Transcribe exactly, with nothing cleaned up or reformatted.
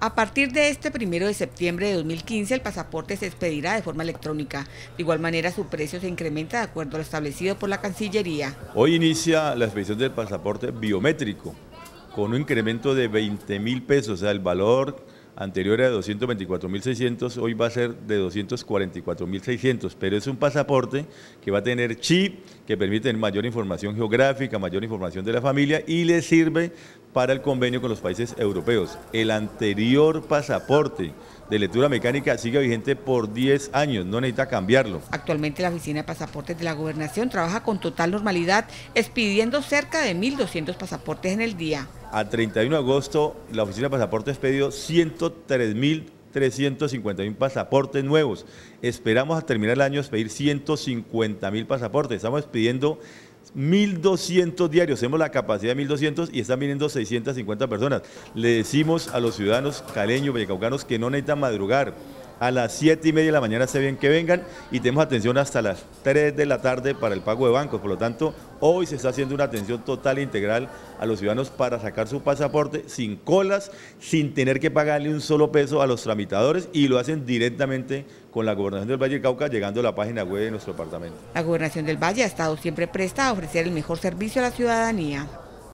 A partir de este primero de septiembre de dos mil quince, el pasaporte se expedirá de forma electrónica. De igual manera, su precio se incrementa de acuerdo a lo establecido por la Cancillería. Hoy inicia la expedición del pasaporte biométrico con un incremento de veinte mil pesos, o sea, el valor anterior era de doscientos veinticuatro mil seiscientos, hoy va a ser de doscientos cuarenta y cuatro mil seiscientos, pero es un pasaporte que va a tener chip, que permite tener mayor información geográfica, mayor información de la familia y le sirve para el convenio con los países europeos. El anterior pasaporte de lectura mecánica sigue vigente por diez años, no necesita cambiarlo. Actualmente la Oficina de Pasaportes de la Gobernación trabaja con total normalidad, expidiendo cerca de mil doscientos pasaportes en el día. A treinta y uno de agosto, la Oficina de Pasaportes pidió ciento tres mil trescientos cincuenta y uno pasaportes nuevos. Esperamos a terminar el año expedir ciento cincuenta mil pasaportes. Estamos expidiendo mil doscientos diarios, tenemos la capacidad de mil doscientos y están viniendo seiscientas cincuenta personas. Le decimos a los ciudadanos caleños, vallecaucanos que no necesitan madrugar. A las siete y media de la mañana se bien que vengan y tenemos atención hasta las tres de la tarde para el pago de bancos. Por lo tanto, hoy se está haciendo una atención total e integral a los ciudadanos para sacar su pasaporte sin colas, sin tener que pagarle un solo peso a los tramitadores y lo hacen directamente con la Gobernación del Valle del Cauca llegando a la página web de nuestro departamento. La Gobernación del Valle ha estado siempre presta a ofrecer el mejor servicio a la ciudadanía.